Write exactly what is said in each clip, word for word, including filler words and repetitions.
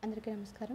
అందరికీ నమస్కారం.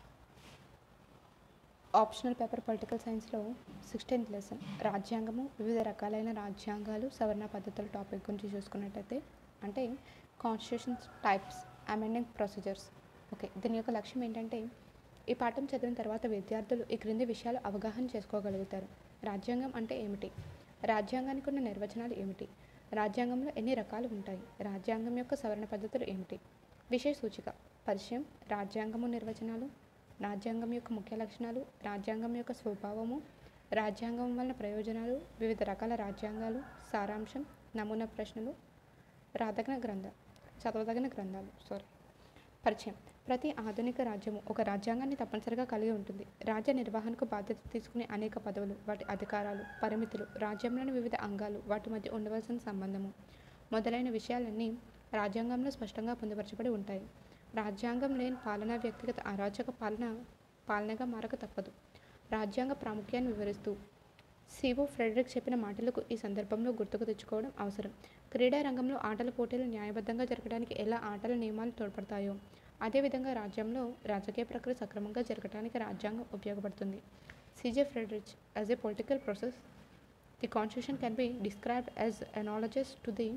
Optional paper political సైన్స్లో సిక్స్టీన్త్ లెసన్ రాజ్యాంగము, వివిధ రకాలైన రాజ్యాంగాలు, సవరణ పద్ధతుల టాపిక్ గురించి చూసుకున్నట్టయితే, అంటే constitutions types, amending procedures. Okay, దీని యొక్క లక్ష్యం ఏంటంటే, ఈ పాఠం చదివిన తర్వాత విద్యార్థులు ఈ క్రింది విషయాలు అవగాహన చేసుకోగలుగుతారు. రాజ్యాంగం అంటే ఏమిటి? రాజ్యాంగానికి ఉన్న నిర్వచనాలు ఏమిటి? రాజ్యాంగంలో ఎన్ని రకాలు ఉంటాయి? రాజ్యాంగం యొక్క సవరణ పద్ధతులు ఏమిటి? విషయ సూచిక, పరిచయం, రాజ్యాంగము నిర్వచనాలు, రాజ్యాంగం యొక్క ముఖ్య లక్షణాలు, రాజ్యాంగం యొక్క స్వభావము, రాజ్యాంగం వలన ప్రయోజనాలు, వివిధ రకాల రాజ్యాంగాలు, సారాంశం, నమూనా ప్రశ్నలు, రాదగిన గ్రంథాలు చదవదగిన గ్రంథాలు సారీ పరిచయం. ప్రతి ఆధునిక రాజ్యము ఒక రాజ్యాంగాన్ని తప్పనిసరిగా కలిగి ఉంటుంది. రాజ్య నిర్వహణకు బాధ్యత తీసుకునే అనేక పదవులు, వాటి అధికారాలు, పరిమితులు, రాజ్యంలోని వివిధ అంగాలు, వాటి మధ్య ఉండవలసిన సంబంధము మొదలైన విషయాలన్నీ రాజ్యాంగంలో స్పష్టంగా పొందుపరచబడి ఉంటాయి. రాజ్యాంగం లేని పాలన వ్యక్తిగత అరాచక పాలన పాలనగా మారక తప్పదు. రాజ్యాంగ ప్రాముఖ్యాన్ని వివరిస్తూ సిఓ ఫ్రెడరిక్ చెప్పిన మాటలకు ఈ సందర్భంలో గుర్తుకు తెచ్చుకోవడం అవసరం. క్రీడా రంగంలో ఆటల పోటీలు న్యాయబద్ధంగా జరగడానికి ఎలా ఆటల నియమాలు తోడ్పడతాయో, అదేవిధంగా రాజ్యంలో రాజకీయ ప్రక్రియ సక్రమంగా జరగడానికి రాజ్యాంగం ఉపయోగపడుతుంది. C J Friedrich, as a political process, the constitution can be described as analogous to the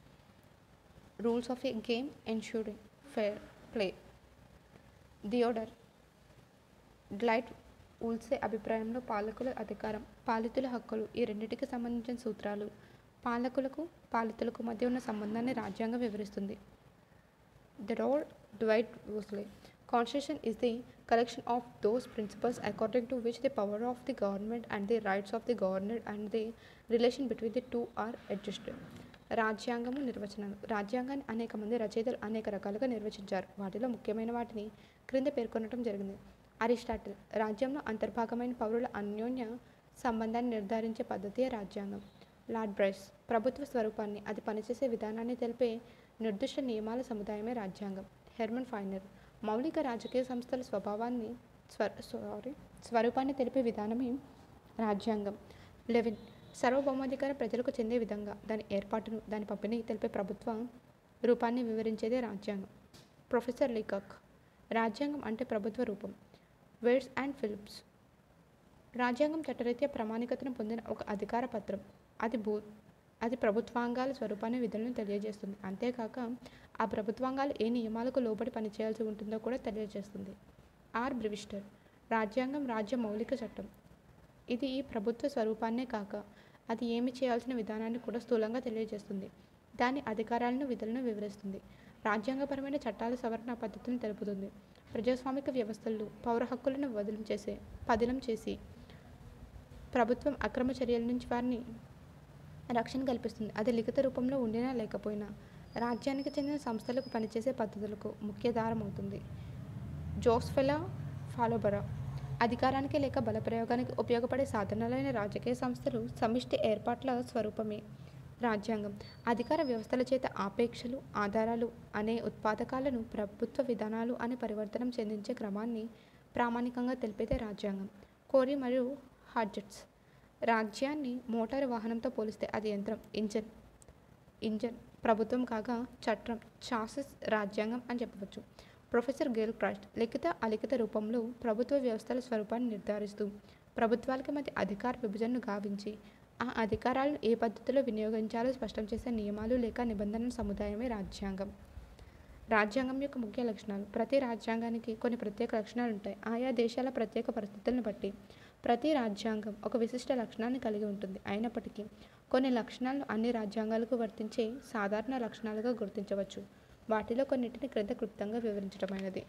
rules of a game ensuring fair play. Theodore గ్లైట్ ఉల్సే అభిప్రాయంలో పాలకుల అధికారం, పాలితుల హక్కులు ఈ రెండింటికి సంబంధించిన సూత్రాలు, పాలకులకు పాలితులకు మధ్య ఉన్న సంబంధాన్ని రాజ్యాంగం వివరిస్తుంది. థియోడర్ గ్లైట్ Woolsey, Constitution is the collection of those principles according to which the power of the government and the rights of the governed and the relation between the two are adjusted. రాజ్యాంగము నిర్వచనాలు. రాజ్యాంగాన్ని అనేక మంది రచయితలు అనేక రకాలుగా నిర్వచించారు. వాటిలో ముఖ్యమైన వాటిని క్రింద పేర్కొనడం జరిగింది. అరిస్టాటిల్, రాజ్యంలో అంతర్భాగమైన పౌరుల అన్యోన్య సంబంధాన్ని నిర్ధారించే పద్ధతియే రాజ్యాంగం. లార్డ్ బ్రైస్, ప్రభుత్వ స్వరూపాన్ని, అది పనిచేసే విధానాన్ని తెలిపే నిర్దిష్ట నియమాల సముదాయమే రాజ్యాంగం. హెర్మన్ ఫైనర్, మౌలిక రాజకీయ సంస్థల స్వభావాన్ని స్వ సారీ స్వరూపాన్ని తెలిపే విధానమే రాజ్యాంగం. లెవిన్, సార్వభౌమాధికారం ప్రజలకు చెందే విధంగా దాని ఏర్పాటును, దాని పంపిణీ తెలిపే ప్రభుత్వ రూపాన్ని వివరించేదే రాజ్యాంగం. ప్రొఫెసర్ లీకాక్, రాజ్యాంగం అంటే ప్రభుత్వ రూపం. వేర్డ్స్ అండ్ ఫిలిప్స్, రాజ్యాంగం చట్టరీత్యా ప్రామాణికతను పొందిన ఒక అధికార పత్రం. అది భూ అది ప్రభుత్వాంగాల స్వరూపాన్ని, విధులను తెలియజేస్తుంది. అంతేకాక ఆ ప్రభుత్వాంగాలు ఏ నియమాలకు లోబడి పనిచేయాల్సి ఉంటుందో కూడా తెలియజేస్తుంది. ఆర్ బ్రివిస్టర్, రాజ్యాంగం రాజ్య మౌలిక చట్టం. ఇది ఈ ప్రభుత్వ స్వరూపాన్నే కాక అది ఏమి చేయాల్సిన విధానాన్ని కూడా స్థూలంగా తెలియజేస్తుంది. దాని అధికారాలను, విధులను వివరిస్తుంది. రాజ్యాంగపరమైన చట్టాల సవరణ పద్ధతులను తెలుపుతుంది. ప్రజాస్వామిక వ్యవస్థల్లో పౌర హక్కులను వదిలం చేసే పదిలం చేసి ప్రభుత్వం అక్రమ చర్యల నుంచి వారిని రక్షణ కల్పిస్తుంది. అది లిఖిత రూపంలో ఉండినా లేకపోయినా రాజ్యానికి చెందిన సంస్థలకు పనిచేసే పద్ధతులకు ముఖ్య దారం అవుతుంది. జోస్ఫెలా ఫాలోబరా, అధికారానికి లేక బలప్రయోగానికి ఉపయోగపడే సాధనాలైన రాజకీయ సంస్థలు సమిష్టి ఏర్పాట్ల స్వరూపమే రాజ్యాంగం. అధికార వ్యవస్థల చేత ఆపేక్షలు, ఆధారాలు అనే ఉత్పాదకాలను ప్రభుత్వ విధానాలు అని పరివర్తనం చెందించే క్రమాన్ని ప్రామాణికంగా తెలిపేదే రాజ్యాంగం. కోరీ మరియు హాడ్జెట్స్, రాజ్యాన్ని మోటారు వాహనంతో పోలిస్తే అది యంత్రం, ఇంజన్ ఇంజన్ ప్రభుత్వం కాగా చట్టం, చాసిస్ రాజ్యాంగం అని చెప్పవచ్చు. ప్రొఫెసర్ గేల్ క్రాస్ట్, లిఖిత అలిఖిత రూపంలో ప్రభుత్వ వ్యవస్థల స్వరూపాన్ని నిర్ధారిస్తూ ప్రభుత్వాలకి మధ్య అధికార విభజనను గావించి ఆ అధికారాలను ఏ పద్ధతిలో వినియోగించాలో స్పష్టం చేసే నియమాలు లేక నిబంధనల సముదాయమే రాజ్యాంగం. రాజ్యాంగం యొక్క ముఖ్య లక్షణాలు. ప్రతి రాజ్యాంగానికి కొన్ని ప్రత్యేక లక్షణాలు ఉంటాయి. ఆయా దేశాల ప్రత్యేక పరిస్థితులను బట్టి ప్రతి రాజ్యాంగం ఒక విశిష్ట లక్షణాన్ని కలిగి ఉంటుంది. అయినప్పటికీ కొన్ని లక్షణాలను అన్ని రాజ్యాంగాలకు వర్తించే సాధారణ లక్షణాలుగా గుర్తించవచ్చు. వాటిలో కొన్నింటిని క్రింద క్లుప్తంగా వివరించడమైనది.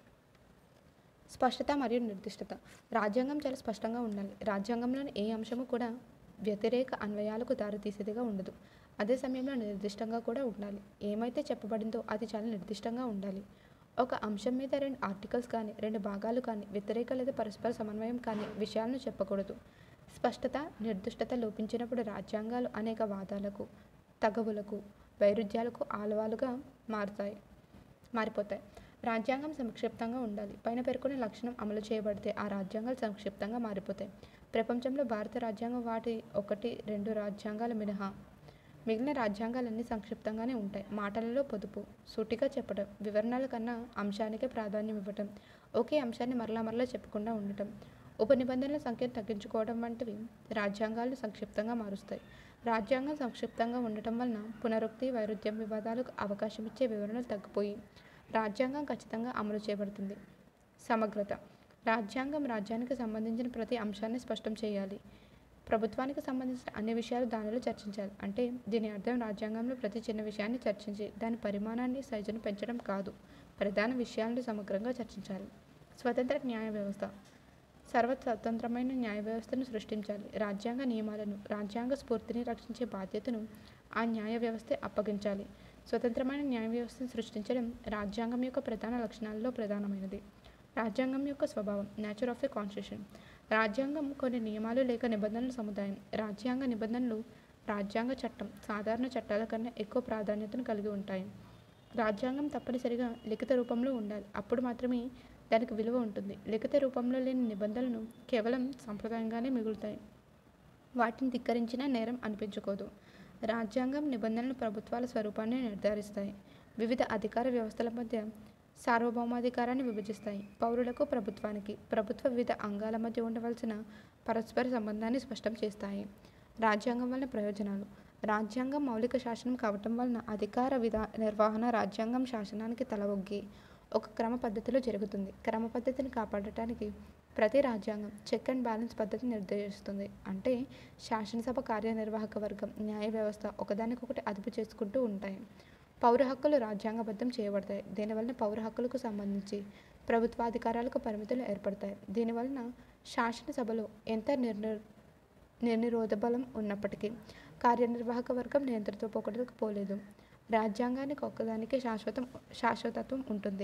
స్పష్టత మరియు నిర్దిష్టత. రాజ్యాంగం చాలా స్పష్టంగా ఉండాలి. రాజ్యాంగంలోని ఏ అంశము కూడా వ్యతిరేక అన్వయాలకు దారితీసేదిగా ఉండదు. అదే సమయంలో నిర్దిష్టంగా కూడా ఉండాలి. ఏమైతే చెప్పబడిందో అది చాలా నిర్దిష్టంగా ఉండాలి. ఒక అంశం మీద రెండు ఆర్టికల్స్ కానీ, రెండు భాగాలు కానీ, వ్యతిరేక లేదా పరస్పర సమన్వయం కానీ విషయాలను చెప్పకూడదు. స్పష్టత, నిర్దిష్టత లోపించినప్పుడు రాజ్యాంగాలు అనేక వాదాలకు, తగవులకు, వైరుధ్యాలకు ఆలవాలుగా మారుతాయి మారిపోతాయి రాజ్యాంగం సంక్షిప్తంగా ఉండాలి. పైన పేర్కొన్న లక్షణం అమలు చేయబడితే ఆ రాజ్యాంగాలు సంక్షిప్తంగా మారిపోతాయి. ప్రపంచంలో భారత రాజ్యాంగం వాటి ఒకటి రెండు రాజ్యాంగాల మినహా మిగిలిన రాజ్యాంగాలన్నీ సంక్షిప్తంగానే ఉంటాయి. మాటలలో పొదుపు, సూటిగా చెప్పడం, వివరణల కన్నా అంశానికే ప్రాధాన్యం ఇవ్వటం, ఒకే అంశాన్ని మరలా మరలా చెప్పకుండా ఉండటం, ఉప నిబంధనల సంఖ్యను తగ్గించుకోవడం వంటివి రాజ్యాంగాలను సంక్షిప్తంగా మారుస్తాయి. రాజ్యాంగం సంక్షిప్తంగా ఉండటం వలన పునరుక్తి, వైరుధ్యం, వివాదాలకు అవకాశం ఇచ్చే వివరణలు తగ్గిపోయి రాజ్యాంగం ఖచ్చితంగా అమలు చేయబడుతుంది. సమగ్రత. రాజ్యాంగం రాజ్యానికి సంబంధించిన ప్రతి అంశాన్ని స్పష్టం చేయాలి. ప్రభుత్వానికి సంబంధించిన అన్ని విషయాలు దానిలో చర్చించాలి. అంటే దీని అర్థం రాజ్యాంగంలో ప్రతి చిన్న విషయాన్ని చర్చించి దాని పరిమాణాన్ని, సైజును పెంచడం కాదు. ప్రధాన విషయాలను సమగ్రంగా చర్చించాలి. స్వతంత్ర న్యాయ వ్యవస్థ. సర్వ స్వతంత్రమైన న్యాయ వ్యవస్థను సృష్టించాలి. రాజ్యాంగ నియమాలను, రాజ్యాంగ స్ఫూర్తిని రక్షించే బాధ్యతను ఆ న్యాయ వ్యవస్థే అప్పగించాలి. స్వతంత్రమైన న్యాయ వ్యవస్థను సృష్టించడం రాజ్యాంగం యొక్క ప్రధాన లక్షణాలలో ప్రధానమైనది. రాజ్యాంగం యొక్క స్వభావం. Nature of the constitution. రాజ్యాంగం కొన్ని నియమాలు లేక నిబంధనల సముదాయం. రాజ్యాంగ నిబంధనలు రాజ్యాంగ చట్టం సాధారణ చట్టాల కన్నా ఎక్కువ ప్రాధాన్యతను కలిగి ఉంటాయి. రాజ్యాంగం తప్పనిసరిగా లిఖిత రూపంలో ఉండాలి. అప్పుడు మాత్రమే దానికి విలువ ఉంటుంది. లిఖిత రూపంలో లేని నిబంధనలు కేవలం సంప్రదాయంగానే మిగులుతాయి. వాటిని ధిక్కరించిన నేరం అనిపించుకోదు. రాజ్యాంగం నిబంధనలు ప్రభుత్వాల స్వరూపాన్ని నిర్ధారిస్తాయి. వివిధ అధికార వ్యవస్థల మధ్య సార్వభౌమాధికారాన్ని విభజిస్తాయి. పౌరులకు ప్రభుత్వానికి, ప్రభుత్వ వివిధ అంగాల మధ్య ఉండవలసిన పరస్పర సంబంధాన్ని స్పష్టం చేస్తాయి. రాజ్యాంగం వలన ప్రయోజనాలు. రాజ్యాంగం మౌలిక శాసనం కావటం వలన అధికార విధా నిర్వహణ రాజ్యాంగం శాసనానికి తల ఒగ్గి ఒక క్రమ పద్ధతిలో జరుగుతుంది. క్రమ పద్ధతిని కాపాడటానికి ప్రతి రాజ్యాంగం చెక్ అండ్ బ్యాలెన్స్ పద్ధతిని నిర్దేశిస్తుంది. అంటే శాసనసభ, కార్యనిర్వాహక వర్గం, న్యాయ వ్యవస్థ ఒకదానికొకటి అదుపు చేసుకుంటూ ఉంటాయి. పౌర హక్కులు రాజ్యాంగబద్ధం చేయబడతాయి. దీనివలన పౌర హక్కులకు సంబంధించి ప్రభుత్వాధికారాలకు పరిమితులు ఏర్పడతాయి. దీనివలన శాసనసభలో ఎంత నిర్ణ నిర్నిరోధ బలం ఉన్నప్పటికీ కార్యనిర్వాహక వర్గం నియంత్రిత పోకడలకు పోలేదు. రాజ్యాంగానికి ఒక్కదానికే శాశ్వతం శాశ్వతత్వం ఉంటుంది.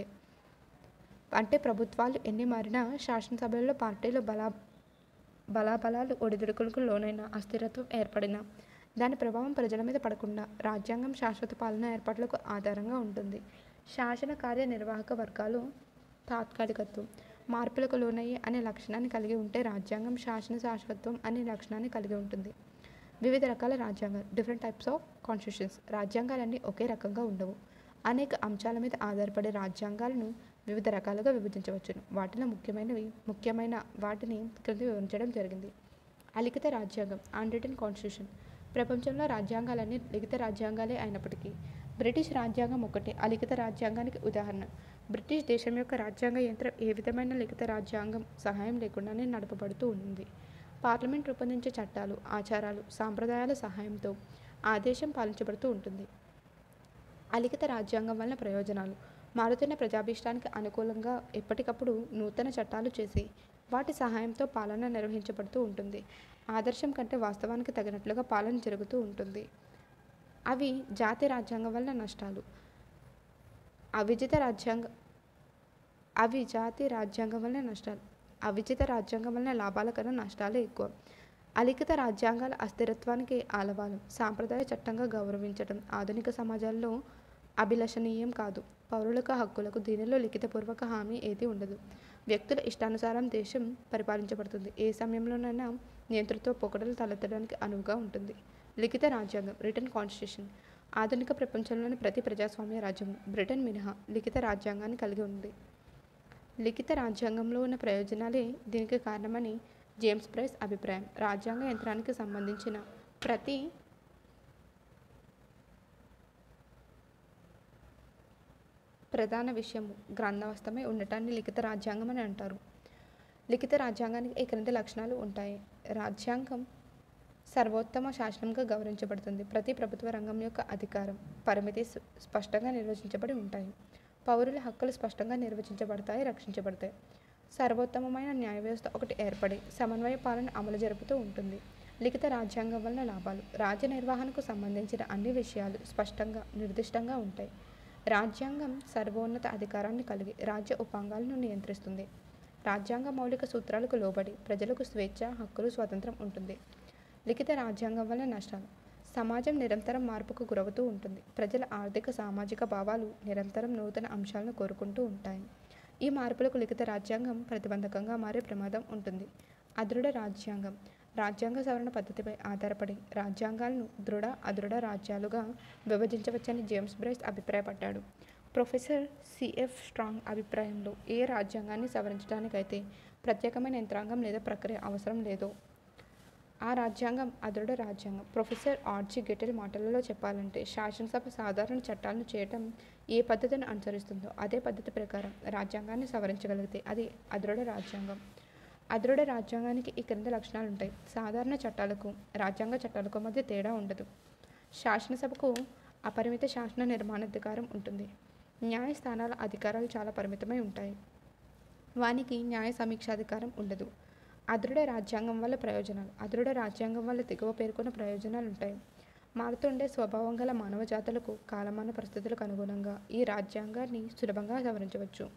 అంటే ప్రభుత్వాలు ఎన్ని మారినా శాసనసభలలో పార్టీలు బలా బలాబలాలు ఒడిదుడుకులకు లోనైన అస్థిరత్వం ఏర్పడిన దాని ప్రభావం ప్రజల మీద పడకుండా రాజ్యాంగం శాశ్వత పాలన ఏర్పాట్లకు ఆధారంగా ఉంటుంది. శాసన కార్యనిర్వాహక వర్గాలు తాత్కాలికత్వం, మార్పులకు లోనయ్యే అనే లక్షణాన్ని కలిగి ఉంటే రాజ్యాంగం శాసన శాశ్వతత్వం అనే లక్షణాన్ని కలిగి ఉంటుంది. వివిధ రకాల రాజ్యాంగాలు. Different types of constitutions. రాజ్యాంగాలన్నీ ఒకే రకంగా ఉండవు. అనేక అంశాల మీద ఆధారపడే రాజ్యాంగాలను వివిధ రకాలుగా విభజించవచ్చును. వాటిలో ముఖ్యమైనవి ముఖ్యమైన వాటిని క్రింద వివరించడం జరిగింది. అలిఖిత రాజ్యాంగం, అన్రిటన్ కాన్స్టిట్యూషన్. ప్రపంచంలో రాజ్యాంగాలన్నీ లిఖిత రాజ్యాంగాలే అయినప్పటికీ బ్రిటిష్ రాజ్యాంగం ఒకటి అలిఖిత రాజ్యాంగానికి ఉదాహరణ. బ్రిటిష్ దేశం యొక్క రాజ్యాంగ యంత్రం ఏ విధమైన లిఖిత రాజ్యాంగం సహాయం లేకుండానే నడపబడుతూ ఉంది. పార్లమెంట్ రూపొందించే చట్టాలు, ఆచారాలు, సాంప్రదాయాల సహాయంతో ఆ దేశం పాలించబడుతూ ఉంటుంది. అలిఖిత రాజ్యాంగం వలన ప్రయోజనాలు. మారుతున్న ప్రజాభీష్టానికి అనుకూలంగా ఎప్పటికప్పుడు నూతన చట్టాలు చేసి వాటి సహాయంతో పాలన నిర్వహించబడుతూ ఉంటుంది. ఆదర్శం కంటే వాస్తవానికి తగినట్లుగా పాలన జరుగుతూ ఉంటుంది. అవి జాతి రాజ్యాంగం వలన నష్టాలు. అవిజిత రాజ్యాంగ అవి జాతి రాజ్యాంగం వలన నష్టాలు అవిజిత రాజ్యాంగం వలన లాభాల కన్నా నష్టాలే ఎక్కువ. అలిఖిత రాజ్యాంగాల అస్థిరత్వానికి ఆలవాలం. సాంప్రదాయ చట్టంగా గౌరవించడం ఆధునిక సమాజాల్లో అభిలషణీయం కాదు. పౌరులకు హక్కులకు దీనిలో లిఖితపూర్వక హామీ ఏదీ ఉండదు. వ్యక్తుల ఇష్టానుసారం దేశం పరిపాలించబడుతుంది. ఏ సమయంలోనైనా నియంతృత్వ పోకడలు తలెత్తడానికి అనువుగా ఉంటుంది. లిఖిత రాజ్యాంగం, రిటన్ కాన్స్టిట్యూషన్. ఆధునిక ప్రపంచంలోని ప్రతి ప్రజాస్వామ్య రాజ్యం బ్రిటన్ మినహా లిఖిత రాజ్యాంగాన్ని కలిగి ఉంది. లిఖిత రాజ్యాంగంలో ఉన్న ప్రయోజనాలే దీనికి కారణమని జేమ్స్ ప్రైస్ అభిప్రాయం. రాజ్యాంగ యంత్రానికి సంబంధించిన ప్రతి ప్రధాన విషయము గ్రంథవస్తమై ఉండటాన్ని లిఖిత రాజ్యాంగం అని అంటారు. లిఖిత రాజ్యాంగానికి ఈ క్రింది లక్షణాలు ఉంటాయి. రాజ్యాంగం సర్వోత్తమ శాసనంగా గౌరవించబడుతుంది. ప్రతి ప్రభుత్వ రంగం యొక్క అధికారం, పరిమితి స్పష్టంగా నిర్వచించబడి ఉంటాయి. పౌరుల హక్కులు స్పష్టంగా నిర్వచించబడతాయి, రక్షించబడతాయి. సర్వోత్తమమైన న్యాయ వ్యవస్థ ఒకటి ఏర్పడి సమన్వయ పాలన అమలు జరుపుతూ ఉంటుంది. లిఖిత రాజ్యాంగం వలన లాభాలు. రాజ్య నిర్వహణకు సంబంధించిన అన్ని విషయాలు స్పష్టంగా నిర్దిష్టంగా ఉంటాయి. రాజ్యాంగం సర్వోన్నత అధికారాన్ని కలిగి రాజ్య ఉపాంగాలను నియంత్రిస్తుంది. రాజ్యాంగ మౌలిక సూత్రాలకు లోబడి ప్రజలకు స్వేచ్ఛ, హక్కులు, స్వాతంత్రం ఉంటుంది. లిఖిత రాజ్యాంగం వలన నష్టాలు. సమాజం నిరంతరం మార్పుకు గురవుతూ ఉంటుంది. ప్రజల ఆర్థిక, సామాజిక భావాలు నిరంతరం నూతన అంశాలను కోరుకుంటూ ఉంటాయి. ఈ మార్పులకు లిఖిత రాజ్యాంగం ప్రతిబంధకంగా మారే ప్రమాదం ఉంటుంది. అదృఢ రాజ్యాంగం. రాజ్యాంగ సవరణ పద్ధతిపై ఆధారపడి రాజ్యాంగాలను దృఢ అదృఢ రాజ్యాలుగా విభజించవచ్చని జేమ్స్ బ్రైస్ అభిప్రాయపడ్డాడు. ప్రొఫెసర్ సిఎఫ్ స్ట్రాంగ్ అభిప్రాయంలో ఏ రాజ్యాంగాన్ని సవరించడానికైతే ప్రత్యేకమైన యంత్రాంగం లేదా ప్రక్రియ అవసరం లేదో ఆ రాజ్యాంగం అదృఢ రాజ్యాంగం. ప్రొఫెసర్ ఆర్జీ గెటెల్ మాటలలో చెప్పాలంటే శాసనసభ సాధారణ చట్టాలను చేయటం ఏ పద్ధతిని అనుసరిస్తుందో అదే పద్ధతి ప్రకారం రాజ్యాంగాన్ని సవరించగలిగితే అది అదృఢ రాజ్యాంగం. అదృఢ రాజ్యాంగానికి ఈ క్రింద లక్షణాలు ఉంటాయి. సాధారణ చట్టాలకు రాజ్యాంగ చట్టాలకు మధ్య తేడా ఉండదు. శాసనసభకు అపరిమిత శాసన నిర్మాణాధికారం ఉంటుంది. న్యాయస్థానాల అధికారాలు చాలా పరిమితమై ఉంటాయి. వానికి న్యాయ సమీక్షాధికారం ఉండదు. అదృఢ రాజ్యాంగం వల్ల ప్రయోజనాలు. అదృఢ రాజ్యాంగం వల్ల దిగువ పేర్కొన్న ప్రయోజనాలు ఉంటాయి. మారుతుండే స్వభావం గల మానవ జాతులకు కాలమాన పరిస్థితులకు అనుగుణంగా ఈ రాజ్యాంగాన్ని సులభంగా సవరించవచ్చు.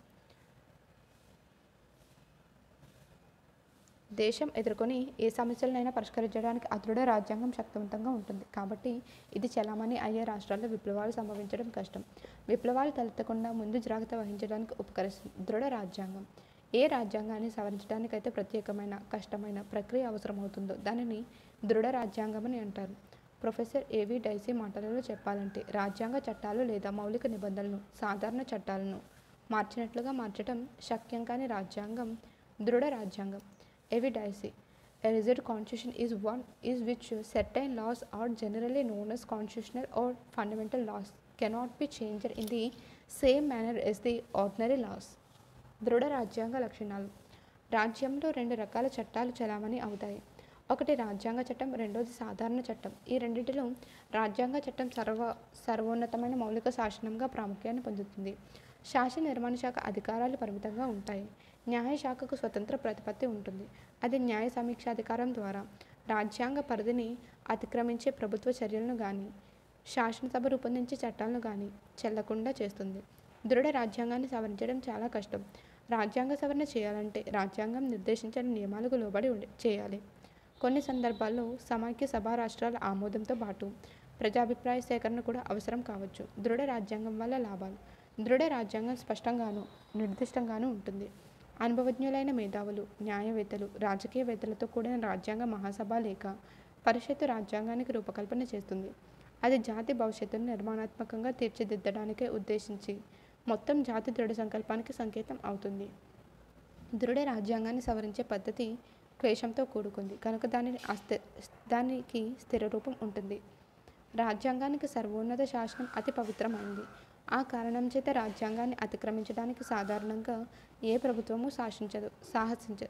దేశం ఎదుర్కొని ఏ సమస్యలనైనా పరిష్కరించడానికి అదృఢ రాజ్యాంగం శక్తివంతంగా ఉంటుంది. కాబట్టి ఇది చలామణి అయ్యే రాష్ట్రాల్లో విప్లవాలు సంభవించడం కష్టం. విప్లవాలు తలెత్తకుండా ముందు జాగ్రత్త వహించడానికి ఉపకరిస్తుంది. దృఢ రాజ్యాంగం. ఏ రాజ్యాంగాన్ని సవరించడానికైతే ప్రత్యేకమైన కష్టమైన ప్రక్రియ అవసరమవుతుందో దానిని దృఢ రాజ్యాంగమని అంటారు. ప్రొఫెసర్ ఏవి డైసీ మాటలలో చెప్పాలంటే రాజ్యాంగ చట్టాలు లేదా మౌలిక నిబంధనలను సాధారణ చట్టాలను మార్చినట్లుగా మార్చడం శక్యం కాని రాజ్యాంగం దృఢ రాజ్యాంగం. A V Dicey A rigid constitution is one is which certain laws are generally known as constitutional or fundamental laws cannot be changed in the same manner as the ordinary laws. దృఢ రాజ్యాంగ లక్షణాలు. రాజ్యంలో రెండు రకాల చట్టాలు చలామణి అవుతాయి. ఒకటి రాజ్యాంగ చట్టం, రెండోది సాధారణ చట్టం. ఈ రెండింటిలో రాజ్యాంగ చట్టం సర్వ సర్వోన్నతమైన మౌలిక శాసనంగా ప్రాముఖ్యాన్ని పొందుతుంది. శాసన నిర్మాణ శాఖ అధికారాలు పరిమితంగా ఉంటాయి. న్యాయశాఖకు స్వతంత్ర ప్రతిపత్తి ఉంటుంది. అది న్యాయ సమీక్షాధికారం ద్వారా రాజ్యాంగ పరిధిని అతిక్రమించే ప్రభుత్వ చర్యలను కానీ శాసనసభ రూపొందించే చట్టాలను కానీ చెల్లకుండా చేస్తుంది. దృఢ రాజ్యాంగాన్ని సవరించడం చాలా కష్టం. రాజ్యాంగ సవరణ చేయాలంటే రాజ్యాంగం నిర్దేశించిన నియమాలకు లోబడి ఉండి చేయాలి. కొన్ని సందర్భాల్లో సమాఖ్య సభా రాష్ట్రాల ఆమోదంతో పాటు ప్రజాభిప్రాయ సేకరణ కూడా అవసరం కావచ్చు. దృఢ రాజ్యాంగం వల్ల లాభాలు. దృఢ రాజ్యాంగం స్పష్టంగాను నిర్దిష్టంగాను ఉంటుంది. అనుభవజ్ఞులైన మేధావులు, న్యాయవేత్తలు, రాజకీయవేత్తలతో కూడిన రాజ్యాంగ మహాసభ లేక పరిషత్తు రాజ్యాంగానికి రూపకల్పన చేస్తుంది. అది జాతి భవిష్యత్తును నిర్మాణాత్మకంగా తీర్చిదిద్దడానికే ఉద్దేశించి మొత్తం జాతి దృఢ సంకల్పానికి సంకేతం అవుతుంది. దృఢ రాజ్యాంగాన్ని సవరించే పద్ధతి క్లేశంతో కూడుకుంది కనుక దానిని అస్థి దానికి స్థిర రూపం ఉంటుంది. రాజ్యాంగానికి సర్వోన్నత శాసనం అతి పవిత్రమైంది. ఆ కారణం చేత రాజ్యాంగాన్ని అతిక్రమించడానికి సాధారణంగా ఏ ప్రభుత్వము శాసించదు సాహసించ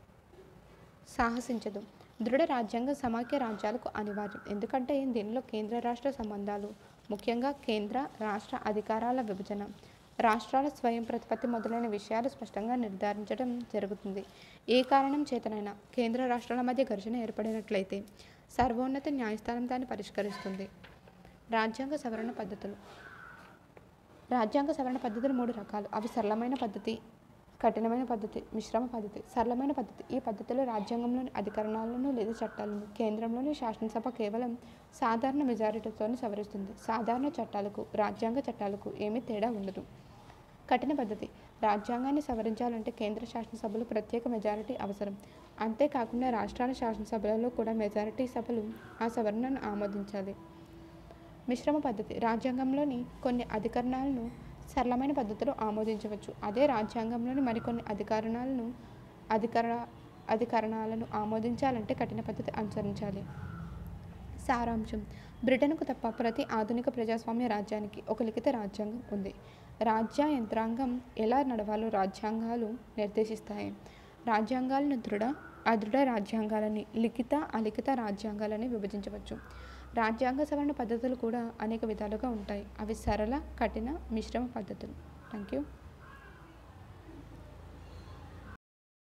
సాహసించదు దృఢ రాజ్యాంగం సమాఖ్య రాజ్యాలకు అనివార్యం. ఎందుకంటే దీనిలో కేంద్ర రాష్ట్ర సంబంధాలు, ముఖ్యంగా కేంద్ర రాష్ట్ర అధికారాల విభజన, రాష్ట్రాల స్వయం ప్రతిపత్తి మొదలైన విషయాలు స్పష్టంగా నిర్ధారించడం జరుగుతుంది. ఏ కారణం చేతనైనా కేంద్ర రాష్ట్రాల మధ్య ఘర్షణ ఏర్పడినట్లయితే సర్వోన్నత న్యాయస్థానం దాన్ని పరిష్కరిస్తుంది. రాజ్యాంగ సవరణ పద్ధతులు. రాజ్యాంగ సవరణ పద్ధతులు మూడు రకాలు. అవి సరళమైన పద్ధతి, కఠినమైన పద్ధతి, మిశ్రమ పద్ధతి. సరళమైన పద్ధతి. ఈ పద్ధతిలో రాజ్యాంగంలోని అధికరణాలను లేదా చట్టాలను కేంద్రంలోని శాసనసభ కేవలం సాధారణ మెజారిటీతోనే సవరిస్తుంది. సాధారణ చట్టాలకు రాజ్యాంగ చట్టాలకు ఏమీ తేడా ఉండదు. కఠిన పద్ధతి. రాజ్యాంగాన్ని సవరించాలంటే కేంద్ర శాసనసభలు ప్రత్యేక మెజారిటీ అవసరం. అంతేకాకుండా రాష్ట్రాల శాసనసభలలో కూడా మెజారిటీ సభలు ఆ సవరణను ఆమోదించాలి. మిశ్రమ పద్ధతి. రాజ్యాంగంలోని కొన్ని అధికరణాలను సరళమైన పద్ధతిలో ఆమోదించవచ్చు. అదే రాజ్యాంగంలోని మరికొన్ని అధికరణాలను అధికర అధికరణాలను ఆమోదించాలంటే కఠిన పద్ధతి అనుసరించాలి. సారాంశం. బ్రిటన్కు తప్ప ప్రతి ఆధునిక ప్రజాస్వామ్య రాజ్యానికి ఒక లిఖిత రాజ్యాంగం ఉంది. రాజ్య యంత్రాంగం ఎలా నడవాలో రాజ్యాంగాలు నిర్దేశిస్తాయి. రాజ్యాంగాలను దృఢ అదృఢ రాజ్యాంగాలని, లిఖిత అలిఖిత రాజ్యాంగాలని విభజించవచ్చు. రాజ్యాంగ సవరణ పద్ధతులు కూడా అనేక విధాలుగా ఉంటాయి. అవి సరళ, కఠిన, మిశ్రమ పద్ధతులు. Thank you.